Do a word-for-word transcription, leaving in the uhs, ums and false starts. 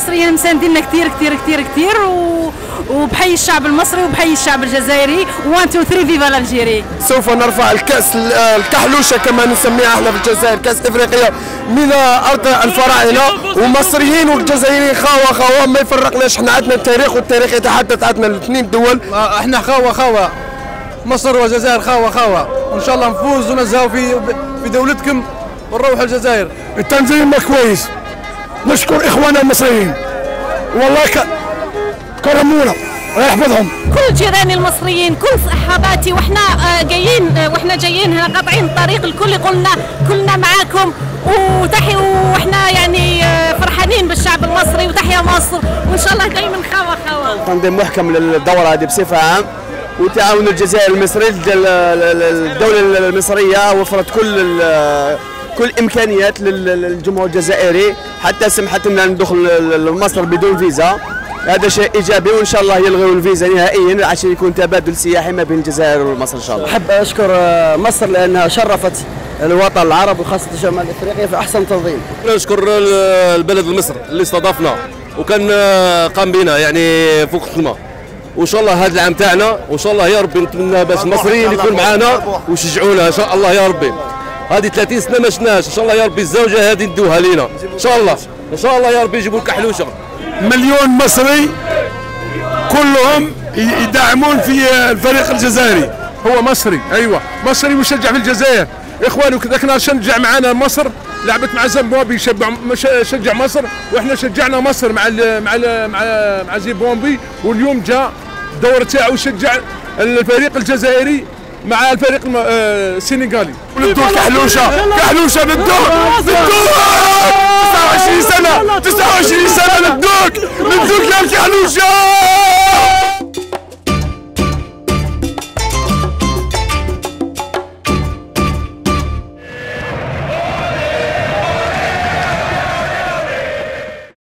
المصريين مسانديننا كثير كثير كثير كثير و... وبحيي الشعب المصري وبحيي الشعب الجزائري واحد اثنين ثلاثة فيفا الجزائري. سوف نرفع الكأس الكحلوشة كما نسميها احنا في الجزائر، كأس افريقيا من ارض الفراعنة، ومصريين والجزائريين خاوة خاوة ما يفرقناش، احنا عندنا التاريخ والتاريخ يتحدث عندنا الاثنين دول. احنا خاوة خاوة، مصر والجزائر خاوة خاوة، وان شاء الله نفوز ونزهوا في في دولتكم ونروحوا الجزائر. التنظيم كويس، نشكر اخواننا المصريين والله ك... كرمونا الله يحفظهم. كل جيراني المصريين، كل صحاباتي، واحنا جايين واحنا جايين هنا قاطعين الطريق، الكل قلنا كلنا معاكم وتحيا، واحنا يعني فرحانين بالشعب المصري وتحيا مصر، وان شاء الله دائما خاوه خاوه. تنظيم محكم للدوره هذه بصفه عام، وتعاون الجزائر المصري، الدوله المصريه وفرت كل كل الامكانيات للجمهور الجزائري حتى سمحت لنا ندخل مصر بدون فيزا. هذا شيء ايجابي، وان شاء الله يلغوا الفيزا نهائيا عشان يكون تبادل سياحي ما بين الجزائر ومصر ان شاء الله. احب اشكر مصر لانها شرفت الوطن العربي وخاصه شمال افريقيا في احسن تنظيم. نشكر البلد مصر اللي استضافنا وكان قام بنا يعني فوق الخدمه، وان شاء الله هذا العام تاعنا، وان شاء الله يا ربي نتمنى باش المصريين يكون معنا ويشجعونا ان شاء الله يا ربي. هذه ثلاثين سنه ما شفناش، ان شاء الله يا ربي الزوجه هذه ندوها لينا ان شاء الله، ان شاء الله يا ربي يجيبوا الكحلوشه. مليون مصري كلهم يدعمون في الفريق الجزائري. هو مصري، ايوه مصري مشجع في الجزائر، اخواني ذاك النهار شجع معنا مصر، لعبت مع زيمبابوي شجع شجع مصر، واحنا شجعنا مصر مع ال مع ال مع مع زيمبابوي، واليوم جاء الدور تاعو يشجع الفريق الجزائري مع الفريق السنغالي. ندوك كحلوشه كحلوشه ندوك ندوك تسعة وعشرين سنه تسعة وعشرين سنه ندوك ندوك يا كحلوشه.